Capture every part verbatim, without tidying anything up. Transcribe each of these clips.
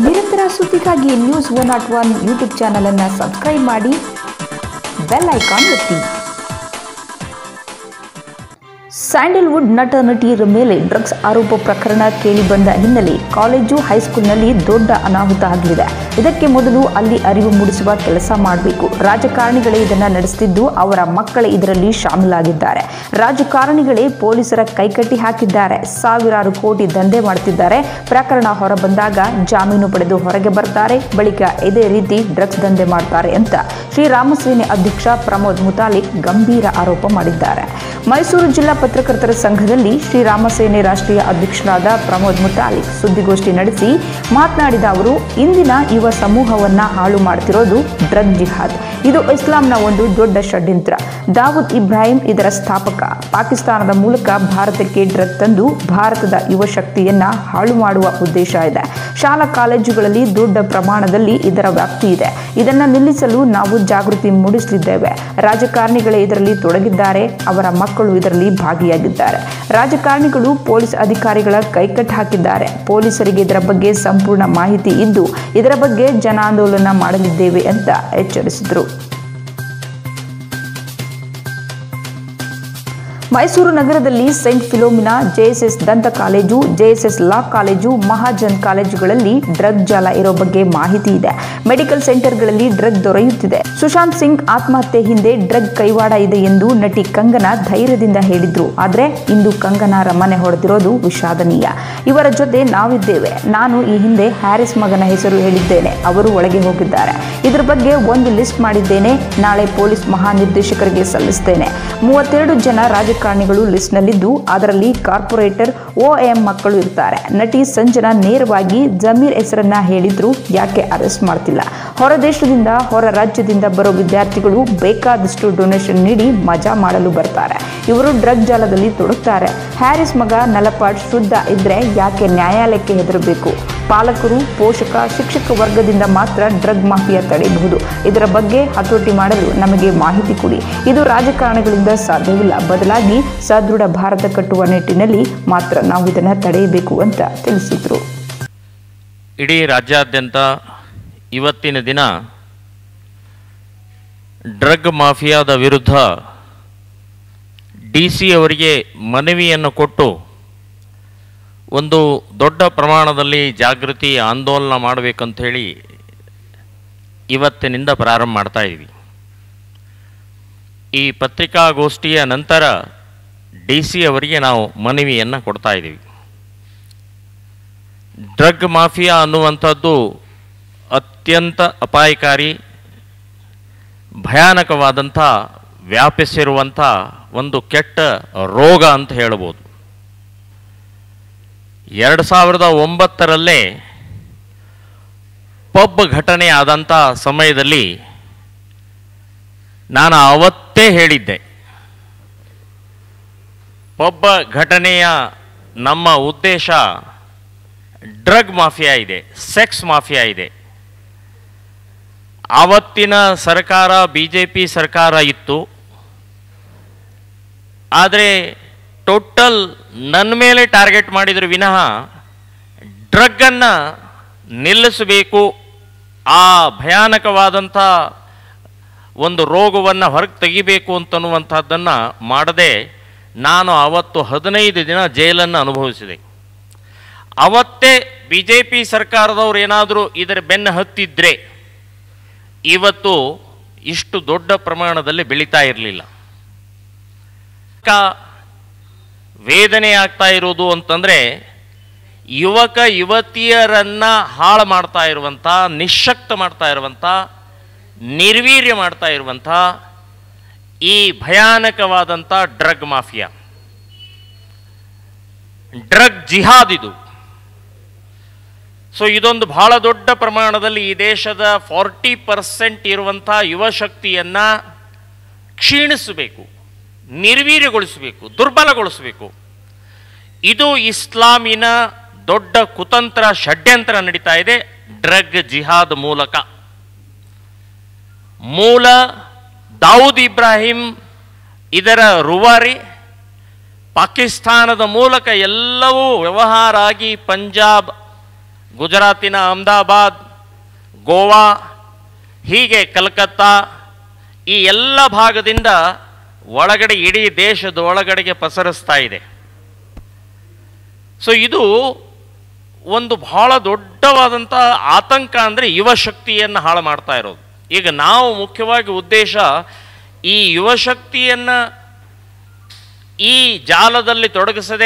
ನಿರಂತರ ಸುದ್ದಿಗಾಗಿ news one not one YouTube channel ಅನ್ನು ಸಬ್ಸ್ಕ್ರೈಬ್ ಮಾಡಿ, ಬೆಲ್ ಐಕಾನ್ ಒತ್ತಿ. ಸ್ಯಾಂಡಲ್ವುಡ್ ನಟ ನಟಿಯರ ಮೇಲೆ ಡ್ರಗ್ಸ್ ಆರೋಪ ಪ್ರಕರಣ ಕೇಳಿಬಂದ ಹಿನ್ನೆಲೆ ಕಾಲೇಜು ಹೈಸ್ಕೂಲ್ನಲ್ಲಿ ದೊಡ್ಡ ಅನಾಹುತ ಆಗಲಿದೆ. ಇದಕ್ಕೆ ಮೊದಲು ಅಲ್ಲಿ ಅರಿವು ಮೂಡಿಸುವ ಕೆಲಸ ಮಾಡಬೇಕು. ರಾಜಕಾರಣಿಗಳೇ ಇದನ್ನು ನಡೆಸುತ್ತಿದ್ದು ಅವರ ಮಕ್ಕಳೇ ಇದರಲ್ಲಿ ಶಾಮೀಲಾಗಿದ್ದಾರೆ. ರಾಜಕಾರಣಿಗಳೇ ಪೊಲೀಸರ ಕೈಕಟ್ಟಿ ಹಾಕಿದ್ದಾರೆ. ಸಾವಿರಾರು ಕೋಟಿ ದಂಧೆ ಮಾಡುತ್ತಿದ್ದಾರೆ. ಪ್ರಕರಣ ಹೊರಬಂದಾಗ ಜಾಮೀನು ಪಡೆದು ಹೊರಗೆ ಬರ್ತಾರೆ, ಬಳಿಕ ಇದೇ ರೀತಿ ಡ್ರಗ್ಸ್ ದಂಧೆ ಮಾಡ್ತಾರೆ ಅಂತ ಶ್ರೀರಾಮಸೇನೆ ಅಧ್ಯಕ್ಷ ಪ್ರಮೋದ್ ಮುತಾಲಿಕ್ ಗಂಭೀರ ಆರೋಪ ಮಾಡಿದ್ದಾರೆ. ಮೈಸೂರು ಜಿಲ್ಲಾ ಪತ್ರಕರ್ತರ ಸಂಘದಲ್ಲಿ ಶ್ರೀರಾಮಸೇನೆ ರಾಷ್ಟ್ರೀಯ ಅಧ್ಯಕ್ಷರಾದ ಪ್ರಮೋದ್ ಮುತಾಲಿಕ್ ಸುದ್ದಿಗೋಷ್ಠಿ ನಡೆಸಿ ಮಾತನಾಡಿದ ಅವರು, ಇಂದಿನ ಯುವ ಸಮೂಹವನ್ನ ಹಾಳು ಮಾಡ್ತಿರೋದು ಡ್ರಗ್ ಜಿಹಾದ್. ಇದು ಇಸ್ಲಾಂನ ಒಂದು ದೊಡ್ಡ ಷಡ್ಯಂತ್ರ. ದಾವೂದ್ ಇಬ್ರಾಹಿಂ ಇದರ ಸ್ಥಾಪಕ. ಪಾಕಿಸ್ತಾನದ ಮೂಲಕ ಭಾರತಕ್ಕೆ ಡ್ರಗ್ ತಂದು ಭಾರತದ ಯುವ ಶಕ್ತಿಯನ್ನ ಹಾಳು ಮಾಡುವ ಉದ್ದೇಶ ಇದೆ. ಶಾಲಾ ಕಾಲೇಜುಗಳಲ್ಲಿ ದೊಡ್ಡ ಪ್ರಮಾಣದಲ್ಲಿ ಇದರ ವ್ಯಾಪ್ತಿ ಇದೆ. ಇದನ್ನು ನಿಲ್ಲಿಸಲು ನಾವು ಜಾಗೃತಿ ಮೂಡಿಸಲಿದ್ದೇವೆ. ರಾಜಕಾರಣಿಗಳೇ ಇದರಲ್ಲಿ ತೊಡಗಿದ್ದಾರೆ. ಅವರ ಮಕ್ಕಳು ಇದರಲ್ಲಿ ಭಾಗಿಯಾಗಿದ್ದಾರೆ. ರಾಜಕಾರಣಿಗಳು ಪೊಲೀಸ್ ಅಧಿಕಾರಿಗಳ ಕೈಕಟ್ಟು ಹಾಕಿದ್ದಾರೆ. ಪೊಲೀಸರಿಗೆ ಇದರ ಬಗ್ಗೆ ಸಂಪೂರ್ಣ ಮಾಹಿತಿ ಇದ್ದು ಇದರ ಬಗ್ಗೆ ಜನಾಂದೋಲನ ಮಾಡಲಿದ್ದೇವೆ ಅಂತ ಎಚ್ಚರಿಸಿದರು. ಮೈಸೂರು ನಗರದಲ್ಲಿ ಸೈಂಟ್ ಫಿಲೋಮಿನಾ, ಜೆಎಸ್ಎಸ್ ದಂತ college, JSS law college, Mahajan ಕಾಲೇಜುಗಳಲ್ಲಿ ಡ್ರಗ್ ಜಾಲ ಇರೋ ಬಗ್ಗೆ ಮಾಹಿತಿ ಇದೆ. ಮೆಡಿಕಲ್ ಸೆಂಟರ್ಗಳಲ್ಲಿ ಡ್ರಗ್ ದೊರೆಯುತ್ತಿದೆ. ಸುಶಾಂತ್ ಸಿಂಗ್ ಆತ್ಮಹತ್ಯೆ ಹಿಂದೆ ಡ್ರಗ್ ಕೈವಾಡ ಇದೆ ಎಂದು ನಟಿ ಕಂಗನಾ ಧೈರ್ಯದಿಂದ ಹೇಳಿದ್ರು. ಆದ್ರೆ ಇಂದು ಕಂಗನಾರ ಮನೆ ಹೊಡೆದಿರೋದು ವಿಷಾದನೀಯ. ಇವರ ಜೊತೆ ನಾವಿದ್ದೇವೆ. ನಾನು ಈ ಹಿಂದೆ ಹ್ಯಾರಿಸ್ ಮಗನ ಹೆಸರು ಹೇಳಿದ್ದೇನೆ. ಅವರು ಒಳಗೆ ಹೋಗಿದ್ದಾರೆ. ಇದರ ಬಗ್ಗೆ ಒಂದು ಲಿಸ್ಟ್ ಮಾಡಿದ್ದೇನೆ. ನಾಳೆ ಪೊಲೀಸ್ ಮಹಾನಿರ್ದೇಶಕರಿಗೆ ಸಲ್ಲಿಸುತ್ತೇನೆ. ಮೂವತ್ತೆರಡು ಜನ ರಾಜಕಾರಣಿಗಳು ಲಿಸ್ಟ್ನಲ್ಲಿದ್ದು ಅದರಲ್ಲಿ ಕಾರ್ಪೊರೇಟರ್ ಓಎಂ ಮಕ್ಕಳು ಇರ್ತಾರೆ. ನಟಿ ಸಂಜನಾ ನೇರವಾಗಿ ಜಮೀರ್ ಹೆಸರನ್ನ ಹೇಳಿದ್ರು. ಯಾಕೆ ಅರೆಸ್ಟ್ ಮಾಡ್ತಿಲ್ಲ? ಹೊರ ದೇಶದಿಂದ, ಹೊರ ರಾಜ್ಯದಿಂದ ಬರೋ ವಿದ್ಯಾರ್ಥಿಗಳು ಬೇಕಾದಷ್ಟು ಡೊನೇಷನ್ ನೀಡಿ ಮಜಾ ಮಾಡಲು ಬರ್ತಾರೆ. ಇವರು ಡ್ರಗ್ ಜಾಲದಲ್ಲಿ ತೊಡಗ್ತಾರೆ. ಹ್ಯಾರಿಸ್ ಮಗ ನಲಪಾಡ್ ಶುದ್ಧ ಇದ್ರೆ ಯಾಕೆ ನ್ಯಾಯಾಲಯಕ್ಕೆ ಹೆದರಬೇಕು? ಪಾಲಕರು, ಪೋಷಕ, ಶಿಕ್ಷಕ ವರ್ಗದಿಂದ ಮಾತ್ರ ಡ್ರಗ್ ಮಾಫಿಯಾ ತಡೆಯಬಹುದು. ಇದರ ಬಗ್ಗೆ ಹತೋಟಿ ಮಾಡಲು ನಮಗೆ ಮಾಹಿತಿ ಕೊಡಿ. ಇದು ರಾಜಕಾರಣಿಗಳಿಂದ ಸಾಧ್ಯವಿಲ್ಲ. ಬದಲಾಗಿ ಸದೃಢ ಭಾರತ ಕಟ್ಟುವ ನಿಟ್ಟಿನಲ್ಲಿ ಮಾತ್ರ ನಾವು ಇದನ್ನು ತಡೆಯಬೇಕು ಅಂತ ತಿಳಿಸಿದರು. ಇಡೀ ರಾಜ್ಯಾದ್ಯಂತ ಇವತ್ತಿನ ದಿನ ಡ್ರಗ್ ಮಾಫಿಯಾದ ವಿರುದ್ಧ ಡಿ ಸಿ ಅವರಿಗೆ ಮನವಿಯನ್ನು ಕೊಟ್ಟು ಒಂದು ದೊಡ್ಡ ಪ್ರಮಾಣದಲ್ಲಿ ಜಾಗೃತಿ ಆಂದೋಲನ ಮಾಡಬೇಕಂತ ಹೇಳಿ ಇವತ್ತಿನಿಂದ ಪ್ರಾರಂಭ ಮಾಡ್ತಾ ಇದ್ದೀವಿ. ಈ ಪತ್ರಿಕಾಗೋಷ್ಠಿಯ ನಂತರ ಡಿ ಸಿ ಅವರಿಗೆ ನಾವು ಮನವಿಯನ್ನು ಕೊಡ್ತಾ ಇದ್ದೀವಿ. ಡ್ರಗ್ ಮಾಫಿಯಾ ಅನ್ನುವಂಥದ್ದು ಅತ್ಯಂತ ಅಪಾಯಕಾರಿ, ಭಯಾನಕವಾದಂಥ, ವ್ಯಾಪಿಸಿರುವಂಥ ಒಂದು ಕೆಟ್ಟ ರೋಗ ಅಂತ ಹೇಳ್ಬೋದು. ಎರಡು ಸಾವಿರದ ಒಂಬತ್ತರಲ್ಲೇ ಪಬ್ ಘಟನೆ ಆದಂಥ ಸಮಯದಲ್ಲಿ ನಾನು ಅವತ್ತೇ ಹೇಳಿದ್ದೆ, ಪಬ್ ಘಟನೆಯ ನಮ್ಮ ಉದ್ದೇಶ ಡ್ರಗ್ ಮಾಫಿಯಾ ಇದೆ, ಸೆಕ್ಸ್ ಮಾಫಿಯಾ ಇದೆ. ಆವತ್ತಿನ ಸರ್ಕಾರ ಬಿ ಜೆ ಪಿ ಸರ್ಕಾರ ಇತ್ತು. ಆದರೆ ಟೋಟಲ್ ನನ್ನ ಮೇಲೆ ಟಾರ್ಗೆಟ್ ಮಾಡಿದ್ರು ವಿನಃ ಡ್ರಗ್ಗನ್ನು ನಿಲ್ಲಿಸಬೇಕು, ಆ ಭಯಾನಕವಾದಂಥ ಒಂದು ರೋಗವನ್ನು ಹೊರಗೆ ತೆಗಿಬೇಕು ಅಂತನ್ನುವಂಥದ್ದನ್ನು ಮಾಡದೆ ನಾನು ಅವತ್ತು ಹದಿನೈದು ದಿನ ಜೈಲನ್ನು ಅನುಭವಿಸಿದೆ. ಅವತ್ತೇ ಬಿ ಜೆ ಪಿ ಸರ್ಕಾರದವ್ರು ಏನಾದರೂ ಇದರ ಬೆನ್ನು ಹತ್ತಿದ್ರೆ ಇವತ್ತು ಇಷ್ಟು ದೊಡ್ಡ ಪ್ರಮಾಣದಲ್ಲಿ ಬೆಳೀತಾ ಇರಲಿಲ್ಲ. ವೇದನೆ ಆಗ್ತಾ ಇರೋದು ಅಂತಂದರೆ ಯುವಕ ಯುವತಿಯರನ್ನು ಹಾಳು ಮಾಡ್ತಾ ಇರುವಂಥ, ನಿಶ್ಶಕ್ತ ಮಾಡ್ತಾ ಇರುವಂಥ, ನಿರ್ವೀರ್ಯ ಮಾಡ್ತಾ ಇರುವಂಥ ಈ ಭಯಾನಕವಾದಂಥ ಡ್ರಗ್ ಮಾಫಿಯಾ, ಡ್ರಗ್ ಜಿಹಾದ್ ಇದು. ಸೊ ಇದೊಂದು ಬಹಳ ದೊಡ್ಡ ಪ್ರಮಾಣದಲ್ಲಿ ಈ ದೇಶದ ಫಾರ್ಟಿ ಪರ್ಸೆಂಟ್ ಇರುವಂಥ ಯುವ ಶಕ್ತಿಯನ್ನು ಕ್ಷೀಣಿಸಬೇಕು, ನಿರ್ವೀರ್ಯಗೊಳಿಸಬೇಕು, ದುರ್ಬಲಗೊಳಿಸಬೇಕು. ಇದು ಇಸ್ಲಾಮಿನ ದೊಡ್ಡ ಕುತಂತ್ರ, ಷಡ್ಯಂತ್ರ ನಡೀತಾ ಇದೆ ಡ್ರಗ್ ಜಿಹಾದ್ ಮೂಲಕ. ಮೂಲ ದಾವೂದ್ ಇಬ್ರಾಹಿಂ ಇದರ ರೂವಾರಿ, ಪಾಕಿಸ್ತಾನದ ಮೂಲಕ ಎಲ್ಲವೂ ವ್ಯವಹಾರ ಆಗಿ ಪಂಜಾಬ್ ಗುಜರಾತಿನ ಅಹಮದಾಬಾದ್, ಗೋವಾ, ಹೀಗೆ ಕಲ್ಕತ್ತಾ, ಈ ಎಲ್ಲ ಭಾಗದಿಂದ ಒಳಗಡೆ ಇಡೀ ದೇಶದ ಒಳಗಡೆಗೆ ಪಸರಿಸ್ತಾ ಇದೆ. ಸೊ ಇದು ಒಂದು ಬಹಳ ದೊಡ್ಡವಾದಂಥ ಆತಂಕ. ಅಂದರೆ ಯುವ ಶಕ್ತಿಯನ್ನು ಹಾಳು ಮಾಡ್ತಾ ಇರೋದು. ಈಗ ನಾವು ಮುಖ್ಯವಾಗಿ ಉದ್ದೇಶ ಈ ಯುವ ಶಕ್ತಿಯನ್ನು ಈ ಜಾಲದಲ್ಲಿ ತೊಡಗಿಸದೆ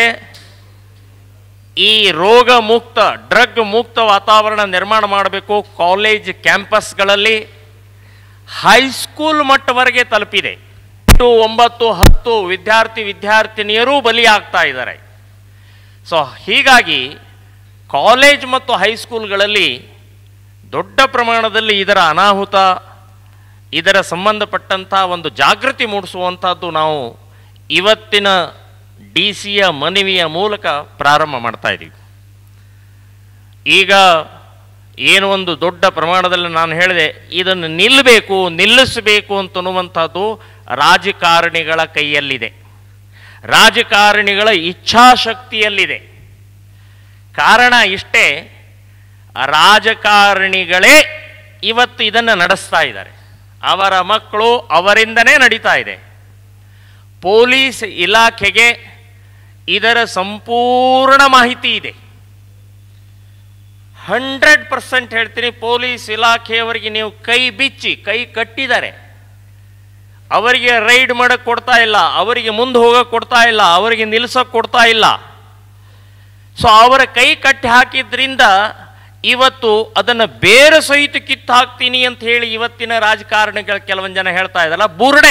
ಈ ರೋಗ ಮುಕ್ತ, ಡ್ರಗ್ ಮುಕ್ತ ವಾತಾವರಣ ನಿರ್ಮಾಣ ಮಾಡಬೇಕು. ಕಾಲೇಜ್ ಕ್ಯಾಂಪಸ್ಗಳಲ್ಲಿ ಹೈಸ್ಕೂಲ್ ಮಟ್ಟವರೆಗೆ ತಲುಪಿದೆ. ಎಂಟು ಒಂಬತ್ತು ಹತ್ತು ವಿದ್ಯಾರ್ಥಿ ವಿದ್ಯಾರ್ಥಿನಿಯರೂ ಬಲಿಯಾಗ್ತಾ ಇದ್ದಾರೆ. ಸೊ ಹೀಗಾಗಿ ಕಾಲೇಜ್ ಮತ್ತು ಹೈಸ್ಕೂಲ್ಗಳಲ್ಲಿ ದೊಡ್ಡ ಪ್ರಮಾಣದಲ್ಲಿ ಇದರ ಅನಾಹುತ, ಇದರ ಸಂಬಂಧಪಟ್ಟಂಥ ಒಂದು ಜಾಗೃತಿ ಮೂಡಿಸುವಂಥದ್ದು ನಾವು ಇವತ್ತಿನ ಡಿ ಸಿಯ ಮನವಿಯ ಮೂಲಕ ಪ್ರಾರಂಭ ಮಾಡ್ತಾ ಇದ್ದೀವಿ. ಈಗ ಏನು ಒಂದು ದೊಡ್ಡ ಪ್ರಮಾಣದಲ್ಲಿ ನಾನು ಹೇಳಿದೆ, ಇದನ್ನು ನಿಲ್ಲಬೇಕು, ನಿಲ್ಲಿಸಬೇಕು ಅಂತನ್ನುವಂಥದ್ದು ರಾಜಕಾರಣಿಗಳ ಕೈಯಲ್ಲಿದೆ, ರಾಜಕಾರಣಿಗಳ ಇಚ್ಛಾಶಕ್ತಿಯಲ್ಲಿದೆ. ಕಾರಣ ಇಷ್ಟೇ, ರಾಜಕಾರಣಿಗಳೇ ಇವತ್ತು ಇದನ್ನು ನಡೆಸ್ತಾ ಇದ್ದಾರೆ. ಅವರ ಮಕ್ಕಳು ಅವರಿಂದನೇ ನಡೀತಾ ಇದೆ. ಪೊಲೀಸ್ ಇಲಾಖೆಗೆ ಇದರ ಸಂಪೂರ್ಣ ಮಾಹಿತಿ ಇದೆ. ಹಂಡ್ರೆಡ್ ಪರ್ಸೆಂಟ್ ಹೇಳ್ತೀನಿ, ಪೊಲೀಸ್ ಇಲಾಖೆಯವರಿಗೆ ನೀವು ಕೈ ಬಿಚ್ಚಿ ಕೈ ಕಟ್ಟಿದ್ದಾರೆ. ಅವರಿಗೆ ರೈಡ್ ಮಾಡಕ್ಕೆ ಕೊಡ್ತಾ ಇಲ್ಲ, ಅವರಿಗೆ ಮುಂದೆ ಹೋಗಕ್ಕೆ ಕೊಡ್ತಾ ಇಲ್ಲ, ಅವರಿಗೆ ನಿಲ್ಲಿಸೋಕೆ ಕೊಡ್ತಾ ಇಲ್ಲ. ಸೊ ಅವರ ಕೈ ಕಟ್ಟಿ ಹಾಕಿದ್ರಿಂದ ಇವತ್ತು ಅದನ್ನು ಬೇರೆ ಸಹಿತ ಕಿತ್ತು ಹಾಕ್ತೀನಿ ಅಂತ ಹೇಳಿ ಇವತ್ತಿನ ರಾಜಕಾರಣಿಗಳು ಕೆಲವೊಂದು ಜನ ಹೇಳ್ತಾ ಇದ್ದಾರಲ್ಲ, ಬುರುಡೆ.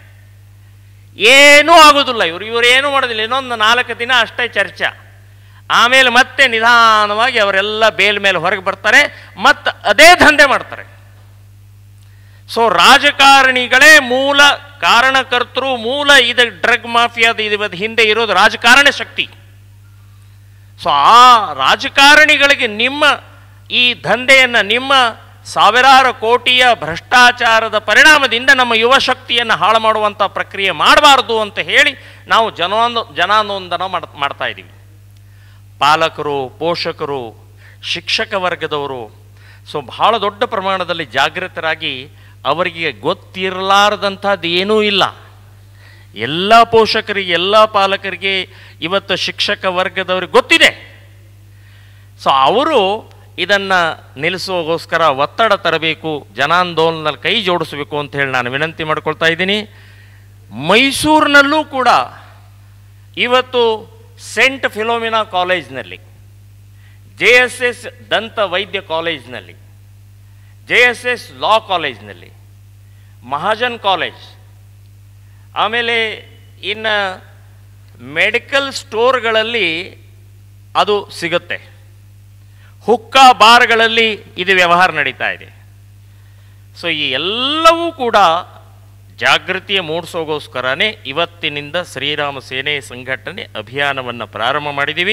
ಏನೂ ಆಗೋದಿಲ್ಲ, ಇವರು ಇವರು ಏನೂ ಮಾಡೋದಿಲ್ಲ. ಇನ್ನೊಂದು ನಾಲ್ಕು ದಿನ ಅಷ್ಟೇ ಚರ್ಚೆ, ಆಮೇಲೆ ಮತ್ತೆ ನಿಧಾನವಾಗಿ ಅವರೆಲ್ಲ ಬೇಲ್ ಮೇಲೆ ಹೊರಗೆ ಬರ್ತಾರೆ, ಮತ್ತು ಅದೇ ದಂಧೆ ಮಾಡ್ತಾರೆ. ಸೊ ರಾಜಕಾರಣಿಗಳೇ ಮೂಲ ಕಾರಣಕರ್ತರು, ಮೂಲ ಇದು ಡ್ರಗ್ ಮಾಫಿಯಾದ ಇದು ಹಿಂದೆ ಇರೋದು ರಾಜಕಾರಣ ಶಕ್ತಿ. ಸೊ ಆ ರಾಜಕಾರಣಿಗಳಿಗೆ ನಿಮ್ಮ ಈ ದಂಧೆಯನ್ನು, ನಿಮ್ಮ ಸಾವಿರಾರು ಕೋಟಿಯ ಭ್ರಷ್ಟಾಚಾರದ ಪರಿಣಾಮದಿಂದ ನಮ್ಮ ಯುವ ಶಕ್ತಿಯನ್ನು ಹಾಳು ಮಾಡುವಂಥ ಪ್ರಕ್ರಿಯೆ ಮಾಡಬಾರ್ದು ಅಂತ ಹೇಳಿ ನಾವು ಜನಾಂದೋ ಜನಾಂದೋಲನ ಮಾಡ್ತಾ ಇದ್ದೀವಿ. ಪಾಲಕರು, ಪೋಷಕರು, ಶಿಕ್ಷಕ ವರ್ಗದವರು ಸೊ ಬಹಳ ದೊಡ್ಡ ಪ್ರಮಾಣದಲ್ಲಿ ಜಾಗೃತರಾಗಿ, ಅವರಿಗೆ ಗೊತ್ತಿರಲಾರದಂಥದ್ದು ಏನೂ ಇಲ್ಲ. ಎಲ್ಲ ಪೋಷಕರಿಗೆ, ಎಲ್ಲ ಪಾಲಕರಿಗೆ, ಇವತ್ತು ಶಿಕ್ಷಕ ವರ್ಗದವ್ರಿಗೆ ಗೊತ್ತಿದೆ. ಸೊ ಅವರು ಇದನ್ನು ನಿಲ್ಲಿಸೋಗೋಸ್ಕರ ಒತ್ತಡ ತರಬೇಕು, ಜನಾಂದೋಲನದಲ್ಲಿ ಕೈ ಜೋಡಿಸಬೇಕು ಅಂತ ಹೇಳಿ ನಾನು ವಿನಂತಿ ಮಾಡ್ಕೊಳ್ತಾ ಇದ್ದೀನಿ. ಮೈಸೂರಿನಲ್ಲೂ ಕೂಡ ಇವತ್ತು ಸೆಂಟ್ ಫಿಲೋಮಿನಾ ಕಾಲೇಜ್ನಲ್ಲಿ, ಜೆ ಎಸ್ ಎಸ್ ದಂತ ವೈದ್ಯ ಕಾಲೇಜ್ನಲ್ಲಿ, ಜೆ ಎಸ್ ಎಸ್ ಲಾ ಕಾಲೇಜ್ನಲ್ಲಿ, ಮಹಾಜನ್ ಕಾಲೇಜ್, ಆಮೇಲೆ ಇನ್ನು ಮೆಡಿಕಲ್ ಸ್ಟೋರ್ಗಳಲ್ಲಿ ಅದು ಸಿಗುತ್ತೆ, ಹುಕ್ಕಾ ಬಾರ್ಗಳಲ್ಲಿ ಇದು ವ್ಯವಹಾರ ನಡೀತಾ ಇದೆ. ಸೊ ಈ ಎಲ್ಲವೂ ಕೂಡ ಜಾಗೃತಿಯ ಮೂಡಿಸೋಗೋಸ್ಕರನೇ ಇವತ್ತಿನಿಂದ ಶ್ರೀರಾಮ ಸೇನೆ ಸಂಘಟನೆ ಅಭಿಯಾನವನ್ನು ಪ್ರಾರಂಭ ಮಾಡಿದ್ದೀವಿ.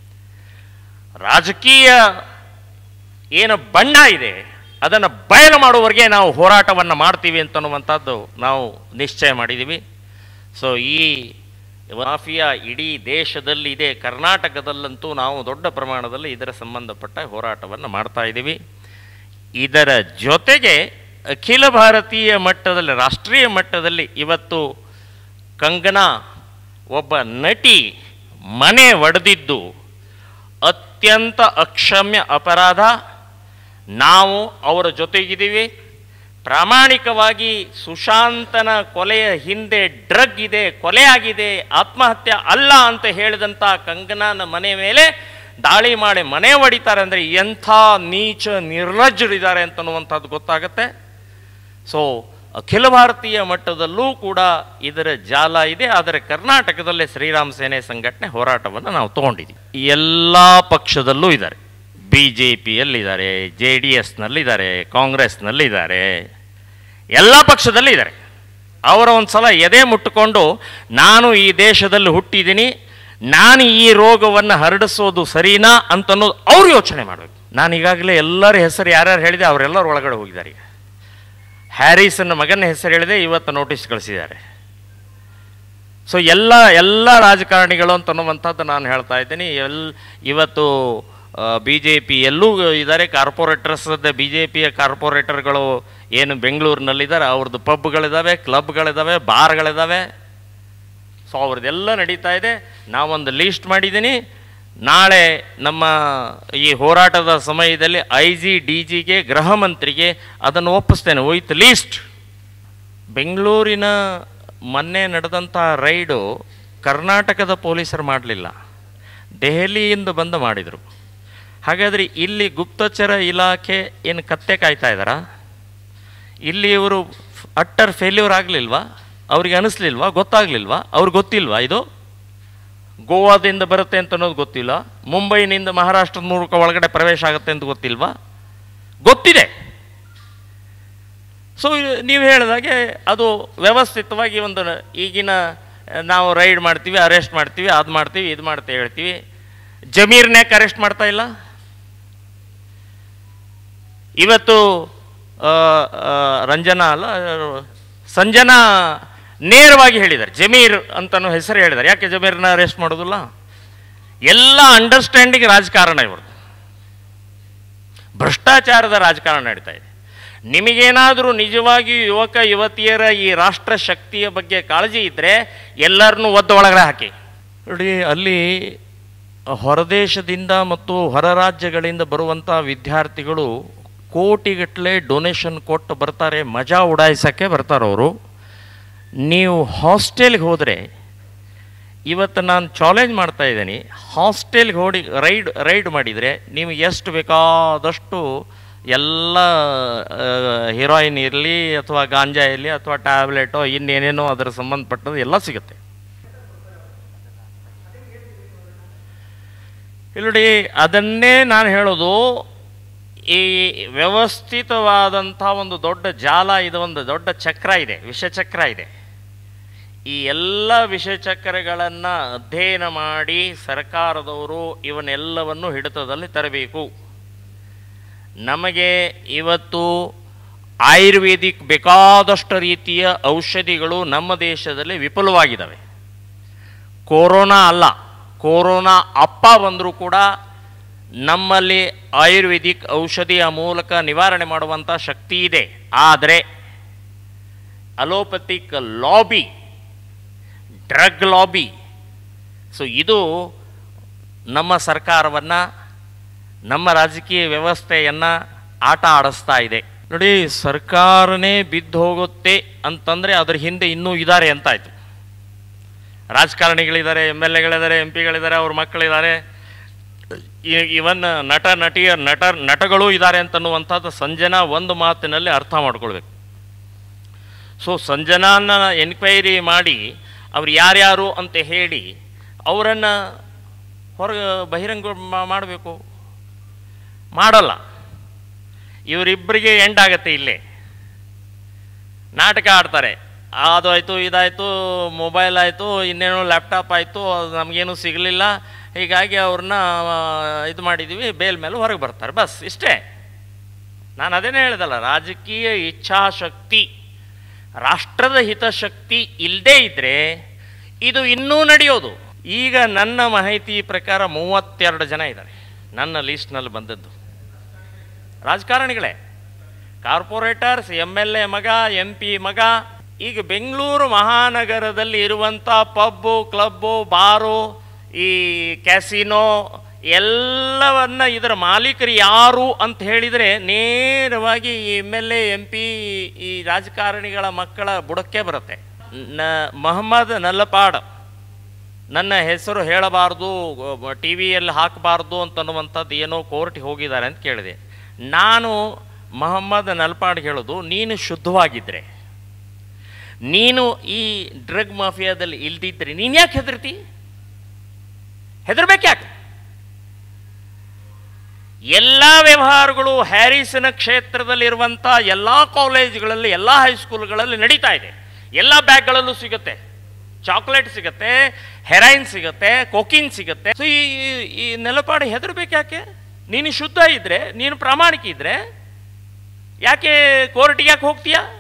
ರಾಜಕೀಯ ಏನು ಬಣ್ಣ ಇದೆ ಅದನ್ನು ಬಯಲು ಮಾಡುವವರೆಗೆ ನಾವು ಹೋರಾಟವನ್ನು ಮಾಡ್ತೀವಿ ಅಂತನ್ನುವಂಥದ್ದು ನಾವು ನಿಶ್ಚಯ ಮಾಡಿದ್ದೀವಿ. ಸೊ ಈ ಮಾಫಿಯಾ ಇಡೀ ದೇಶದಲ್ಲಿ ಇದೆ, ಕರ್ನಾಟಕದಲ್ಲಂತೂ ನಾವು ದೊಡ್ಡ ಪ್ರಮಾಣದಲ್ಲಿ ಇದರ ಸಂಬಂಧಪಟ್ಟ ಹೋರಾಟವನ್ನು ಮಾಡ್ತಾ ಇದ್ದೀವಿ. ಇದರ ಜೊತೆಗೆ ಅಖಿಲ ಭಾರತೀಯ ಮಟ್ಟದಲ್ಲಿ, ರಾಷ್ಟ್ರೀಯ ಮಟ್ಟದಲ್ಲಿ ಇವತ್ತು ಕಂಗನಾ ಒಬ್ಬ ನಟಿ ಮನೆ ಒಡೆದಿದ್ದು ಅತ್ಯಂತ ಅಕ್ಷಮ್ಯ ಅಪರಾಧ. ನಾವು ಅವರ ಜೊತೆಗಿದ್ದೀವಿ. ಪ್ರಾಮಾಣಿಕವಾಗಿ ಸುಶಾಂತನ ಕೊಲೆಯ ಹಿಂದೆ ಡ್ರಗ್ ಇದೆ, ಕೊಲೆ ಆಗಿದೆ, ಆತ್ಮಹತ್ಯೆ ಅಲ್ಲ ಅಂತ ಹೇಳಿದಂಥ ಕಂಗನಾನ ಮನೆ ಮೇಲೆ ದಾಳಿ ಮಾಡಿ ಮನೆ ಹೊಡಿತಾರೆ ಅಂದರೆ ಎಂಥ ನೀಚ ನಿರ್ಲಜ್ಜರಿದ್ದಾರೆ ಅಂತನ್ನುವಂಥದ್ದು ಗೊತ್ತಾಗುತ್ತೆ. ಸೊ ಅಖಿಲ ಭಾರತೀಯ ಮಟ್ಟದಲ್ಲೂ ಕೂಡ ಇದರ ಜಾಲ ಇದೆ. ಆದರೆ ಕರ್ನಾಟಕದಲ್ಲೇ ಶ್ರೀರಾಮ ಸೇನೆ ಸಂಘಟನೆ ಹೋರಾಟವನ್ನು ನಾವು ತಗೊಂಡಿದ್ದೀವಿ. ಎಲ್ಲ ಪಕ್ಷದಲ್ಲೂ ಇದ್ದಾರೆ, ಬಿ ಜೆ ಪಿಯಲ್ಲಿದ್ದಾರೆ, ಜೆ ಡಿ ಎಸ್ನಲ್ಲಿದ್ದಾರೆ, ಕಾಂಗ್ರೆಸ್ನಲ್ಲಿದ್ದಾರೆ, ಎಲ್ಲ ಪಕ್ಷದಲ್ಲಿ ಇದ್ದಾರೆ. ಅವರ ಒಂದು ಸಲ ಎದೆ ಮುಟ್ಟಿಕೊಂಡು ನಾನು ಈ ದೇಶದಲ್ಲಿ ಹುಟ್ಟಿದ್ದೀನಿ, ನಾನು ಈ ರೋಗವನ್ನು ಹರಡಿಸೋದು ಸರಿನಾ ಅಂತನ್ನೋದು ಅವ್ರು ಯೋಚನೆ ಮಾಡಬೇಕು. ನಾನು ಈಗಾಗಲೇ ಎಲ್ಲರ ಹೆಸರು ಯಾರ್ಯಾರು ಹೇಳಿದೆ ಅವರೆಲ್ಲರೂ ಒಳಗಡೆ ಹೋಗಿದ್ದಾರೆ. ಈಗ ಹ್ಯಾರಿಸನ್ನ ಮಗನ ಹೆಸರು ಹೇಳಿದೆ, ಇವತ್ತು ನೋಟಿಸ್ ಕಳಿಸಿದ್ದಾರೆ. ಸೊ ಎಲ್ಲ ಎಲ್ಲ ರಾಜಕಾರಣಿಗಳು ಅಂತನ್ನುವಂಥದ್ದು ನಾನು ಹೇಳ್ತಾ ಇದ್ದೀನಿ. ಎಲ್ ಇವತ್ತು ಬಿ ಜೆ ಪಿಯಲ್ಲೂ ಇದ್ದಾರೆ ಕಾರ್ಪೊರೇಟರ್ಸ್, ಬಿ ಜೆ ಪಿಯ ಕಾರ್ಪೊರೇಟರ್ಗಳು ಏನು ಬೆಂಗಳೂರಿನಲ್ಲಿದ್ದಾರೆ, ಅವ್ರದ್ದು ಪಬ್ಗಳಿದ್ದಾವೆ, ಕ್ಲಬ್ಗಳಿದ್ದಾವೆ, ಬಾರ್ಗಳಿದ್ದಾವೆ. ಸೊ ಅವ್ರದ್ದೆಲ್ಲ ನಡೀತಾ ಇದೆ. ನಾವೊಂದು ಲೀಸ್ಟ್ ಮಾಡಿದ್ದೀನಿ. ನಾಳೆ ನಮ್ಮ ಈ ಹೋರಾಟದ ಸಮಯದಲ್ಲಿ ಐ ಜಿ ಡಿ ಜಿಗೆ ಗೃಹ ಮಂತ್ರಿಗೆ ಅದನ್ನು ಒಪ್ಪಿಸ್ತೇನೆ ವಿತ್ ಲೀಸ್ಟ್. ಬೆಂಗಳೂರಿನ ಮೊನ್ನೆ ನಡೆದಂಥ ರೈಡು ಕರ್ನಾಟಕದ ಪೊಲೀಸರು ಮಾಡಲಿಲ್ಲ, ದೆಹಲಿಯಿಂದ ಬಂದು ಮಾಡಿದರು. ಹಾಗಾದರೆ ಇಲ್ಲಿ ಗುಪ್ತಚರ ಇಲಾಖೆ ಏನು ಕತ್ತೆ ಕಾಯ್ತಾ ಇದ್ದಾರಾ? ಇಲ್ಲಿ ಇವರು ಅಟ್ಟರ್ ಫೇಲ್ಯೂರ್ ಆಗಲಿಲ್ವಾ? ಅವ್ರಿಗೆ ಅನಿಸ್ಲಿಲ್ವಾ? ಗೊತ್ತಾಗಲಿಲ್ವಾ? ಅವ್ರಿಗೆ ಗೊತ್ತಿಲ್ವಾ ಇದು ಗೋವಾದಿಂದ ಬರುತ್ತೆ ಅಂತ ಅನ್ನೋದು ಗೊತ್ತಿಲ್ಲ, ಮುಂಬೈನಿಂದ ಮಹಾರಾಷ್ಟ್ರದ ಮೂಲಕ ಒಳಗಡೆ ಪ್ರವೇಶ ಆಗುತ್ತೆ ಅಂತ ಗೊತ್ತಿಲ್ವಾ? ಗೊತ್ತಿದೆ. ಸೊ ನೀವು ಹೇಳಿದಾಗೆ ಅದು ವ್ಯವಸ್ಥಿತವಾಗಿ ಒಂದು ಈಗಿನ ನಾವು ರೈಡ್ ಮಾಡ್ತೀವಿ, ಅರೆಸ್ಟ್ ಮಾಡ್ತೀವಿ, ಅದು ಮಾಡ್ತೀವಿ, ಇದು ಮಾಡ್ತೀವಿ ಹೇಳ್ತೀವಿ. ಜಮೀರ್ನ್ಯಾಕೆ ಅರೆಸ್ಟ್ ಮಾಡ್ತಾ ಇಲ್ಲ? ಇವತ್ತು ರಂಜನಾ ಅಲ್ಲ ಸಂಜನಾ ನೇರವಾಗಿ ಹೇಳಿದ್ದಾರೆ, ಜಮೀರ್ ಅಂತನೂ ಹೆಸರು ಹೇಳಿದ್ದಾರೆ. ಯಾಕೆ ಜಮೀರ್ನ ಅರೆಸ್ಟ್ ಮಾಡೋದಿಲ್ಲ? ಎಲ್ಲ ಅಂಡರ್ಸ್ಟ್ಯಾಂಡಿಂಗ್ ರಾಜಕಾರಣ ಇವ್ರದ್ದು, ಭ್ರಷ್ಟಾಚಾರದ ರಾಜಕಾರಣ ನಡೀತಾ ಇದೆ. ನಿಮಗೇನಾದರೂ ನಿಜವಾಗಿಯೂ ಯುವಕ ಯುವತಿಯರ ಈ ರಾಷ್ಟ್ರ ಶಕ್ತಿಯ ಬಗ್ಗೆ ಕಾಳಜಿ ಇದ್ದರೆ ಎಲ್ಲರನ್ನೂ ಒದ್ದು ಒಳಗಡೆ ಹಾಕಿ ನೋಡಿ. ಅಲ್ಲಿ ಹೊರದೇಶದಿಂದ ಮತ್ತು ಹೊರ ರಾಜ್ಯಗಳಿಂದ ಬರುವಂಥ ವಿದ್ಯಾರ್ಥಿಗಳು ಕೋಟಿಗಟ್ಟಲೆ ಡೊನೇಷನ್ ಕೊಟ್ಟು ಬರ್ತಾರೆ, ಮಜಾ ಉಡಾಯಿಸೋಕ್ಕೆ ಬರ್ತಾರವರು. ನೀವು ಹಾಸ್ಟೆಲ್ಗೆ ಹೋದರೆ, ಇವತ್ತು ನಾನು ಚಾಲೆಂಜ್ ಮಾಡ್ತಾ ಇದ್ದೀನಿ, ಹಾಸ್ಟೆಲ್ಗೆ ಹೋಡಿ ರೈಡ್ ರೈಡ್ ಮಾಡಿದರೆ ನೀವು ಎಷ್ಟು ಬೇಕಾದಷ್ಟು ಎಲ್ಲ ಹೀರೋಯಿನ್ ಇರಲಿ ಅಥವಾ ಗಾಂಜಾ ಇರಲಿ ಅಥವಾ ಟ್ಯಾಬ್ಲೆಟೋ ಇನ್ನೇನೇನೋ ಅದರ ಸಂಬಂಧಪಟ್ಟದ್ದು ಎಲ್ಲ ಸಿಗುತ್ತೆ. ಇಲ್ಲಿ ಅದನ್ನೇ ನಾನು ಹೇಳೋದು, ಈ ವ್ಯವಸ್ಥಿತವಾದಂಥ ಒಂದು ದೊಡ್ಡ ಜಾಲ ಇದು, ಒಂದು ದೊಡ್ಡ ಚಕ್ರ ಇದೆ, ವಿಷಚಕ್ರ ಇದೆ. ಈ ಎಲ್ಲ ವಿಷಚಕ್ರಗಳನ್ನು ಅಧ್ಯಯನ ಮಾಡಿ ಸರ್ಕಾರದವರು ಇವನ್ನೆಲ್ಲವನ್ನು ಹಿಡಿತದಲ್ಲಿ ತರಬೇಕು. ನಮಗೆ ಇವತ್ತು ಆಯುರ್ವೇದಿಕ್ ಬೇಕಾದಷ್ಟು ರೀತಿಯ ಔಷಧಿಗಳು ನಮ್ಮ ದೇಶದಲ್ಲಿ ವಿಪುಲವಾಗಿದ್ದಾವೆ. ಕೊರೋನಾ ಅಲ್ಲ, ಕೊರೋನಾ ಅಪ್ಪ ಬಂದರೂ ಕೂಡ ನಮ್ಮಲ್ಲಿ ಆಯುರ್ವೇದಿಕ್ ಔಷಧಿಯ ಮೂಲಕ ನಿವಾರಣೆ ಮಾಡುವಂಥ ಶಕ್ತಿ ಇದೆ. ಆದರೆ allopathic lobby, drug lobby, so ಇದು ನಮ್ಮ ಸರ್ಕಾರವನ್ನು, ನಮ್ಮ ರಾಜಕೀಯ ವ್ಯವಸ್ಥೆಯನ್ನು ಆಟ ಆಡಿಸ್ತಾ ಇದೆ ನೋಡಿ. ಸರ್ಕಾರನೇ ಬಿದ್ದು ಹೋಗುತ್ತೆ ಅಂತಂದರೆ ಅದರ ಹಿಂದೆ ಇನ್ನೂ ಇದ್ದಾರೆ ಅಂತಾಯಿತು. ರಾಜಕಾರಣಿಗಳಿದ್ದಾರೆ, ಎಮ್ ಎಲ್ ಎಗಳಿದ್ದಾರೆ, ಎಂ ಪಿಗಳಿದ್ದಾರೆ, ಅವ್ರ ಮಕ್ಕಳಿದ್ದಾರೆ, ಇವನ್ ನಟ ನಟಿಯ ನಟ ನಟಗಳು ಇದ್ದಾರೆ ಅಂತನ್ನುವಂಥದ್ದು ಸಂಜನಾ ಒಂದು ಮಾತಿನಲ್ಲಿ ಅರ್ಥ ಮಾಡ್ಕೊಳ್ಬೇಕು. ಸೊ ಸಂಜನಾನ ಎನ್ಕ್ವೈರಿ ಮಾಡಿ ಅವ್ರು ಯಾರ್ಯಾರು ಅಂತ ಹೇಳಿ ಅವರನ್ನು ಹೊರಗೆ ಬಹಿರಂಗ ಮಾಡಬೇಕು. ಮಾಡಲ್ಲ. ಇವರಿಬ್ಬರಿಗೆ ಎಂಡ್ ಆಗುತ್ತೆ. ಇಲ್ಲೇ ನಾಟಕ ಆಡ್ತಾರೆ. ಅದು ಆಯಿತು, ಇದಾಯಿತು, ಮೊಬೈಲ್ ಆಯಿತು, ಇನ್ನೇನು ಲ್ಯಾಪ್ಟಾಪ್ ಆಯಿತು, ನಮಗೇನು ಸಿಗಲಿಲ್ಲ, ಹೀಗಾಗಿ ಅವ್ರನ್ನ ಇದು ಮಾಡಿದ್ದೀವಿ, ಬೇಲ್ ಮೇಲೆ ಹೊರಗೆ ಬರ್ತಾರೆ, ಬಸ್ ಇಷ್ಟೇ. ನಾನು ಅದೇನೇ ಹೇಳ್ದಲ್ಲ, ರಾಜಕೀಯ ಇಚ್ಛಾಶಕ್ತಿ, ರಾಷ್ಟ್ರದ ಹಿತಶಕ್ತಿ ಇಲ್ಲದೇ ಇದ್ದರೆ ಇದು ಇನ್ನೂ ನಡೆಯೋದು. ಈಗ ನನ್ನ ಮಾಹಿತಿ ಪ್ರಕಾರ ಮೂವತ್ತೆರಡು ಜನ ಇದ್ದಾರೆ ನನ್ನ ಲೀಸ್ಟ್ನಲ್ಲಿ ಬಂದದ್ದು, ರಾಜಕಾರಣಿಗಳೇ, ಕಾರ್ಪೊರೇಟರ್ಸ್, ಎಮ್ ಎಲ್ ಎ ಮಗ, ಎಂ ಪಿ ಮಗ. ಈಗ ಬೆಂಗಳೂರು ಮಹಾನಗರದಲ್ಲಿ ಇರುವಂಥ ಪಬ್ಬು, ಕ್ಲಬ್ಬು, ಬಾರು, ಈ ಕ್ಯಾಸಿನೋ ಎಲ್ಲವನ್ನ ಇದರ ಮಾಲೀಕರು ಯಾರು ಅಂತ ಹೇಳಿದರೆ ನೇರವಾಗಿ M L A, M P, ಈ ರಾಜಕಾರಣಿಗಳ ಮಕ್ಕಳ ಬುಡಕ್ಕೆ ಬರುತ್ತೆ. ನ ಮೊಹಮ್ಮದ್ ನಲ್ಲಪಾಡ್, ನನ್ನ ಹೆಸರು ಹೇಳಬಾರ್ದು, ಟಿ ವಿಯಲ್ಲಿ ಹಾಕಬಾರ್ದು ಅಂತನ್ನುವಂಥದ್ದು ಏನೋ ಕೋರ್ಟಿಗೆ ಹೋಗಿದ್ದಾರೆ ಅಂತ ಕೇಳಿದೆ. ನಾನು ಮೊಹಮ್ಮದ್ ನಲ್ಪಾಡ್ ಹೇಳೋದು, ನೀನು ಶುದ್ಧವಾಗಿದ್ದರೆ, ನೀನು ಈ ಡ್ರಗ್ ಮಾಫಿಯಾದಲ್ಲಿ ಇಲ್ದಿದ್ರೆ ನೀನು ಯಾಕೆ ಹೆದರ್ತಿ? ಹೆದರ್ಬೇಕ್ಯಾಕೆ? ಎಲ್ಲ ವ್ಯವಹಾರಗಳು ಹ್ಯಾರಿಸನ್ ಕ್ಷೇತ್ರದಲ್ಲಿರುವಂಥ ಎಲ್ಲ ಕಾಲೇಜುಗಳಲ್ಲಿ, ಎಲ್ಲ ಹೈಸ್ಕೂಲ್ಗಳಲ್ಲಿ ನಡೀತಾ ಇದೆ. ಎಲ್ಲ ಬ್ಯಾಗ್ಗಳಲ್ಲೂ ಸಿಗುತ್ತೆ, ಚಾಕ್ಲೇಟ್ ಸಿಗುತ್ತೆ, ಹೆರೈನ್ ಸಿಗುತ್ತೆ, ಕೊಕಿನ್ ಸಿಗುತ್ತೆ. ಸೊ ಈ ಈ ನೆಲಪಾಡು ಹೆದರ್ಬೇಕ್ಯಾಕೆ? ನೀನು ಶುದ್ಧ ಇದ್ದರೆ, ನೀನು ಪ್ರಾಮಾಣಿಕ ಇದ್ದರೆ ಯಾಕೆ ಕೋರ್ಟಿಗೆ ಯಾಕೆ ಹೋಗ್ತೀಯಾ?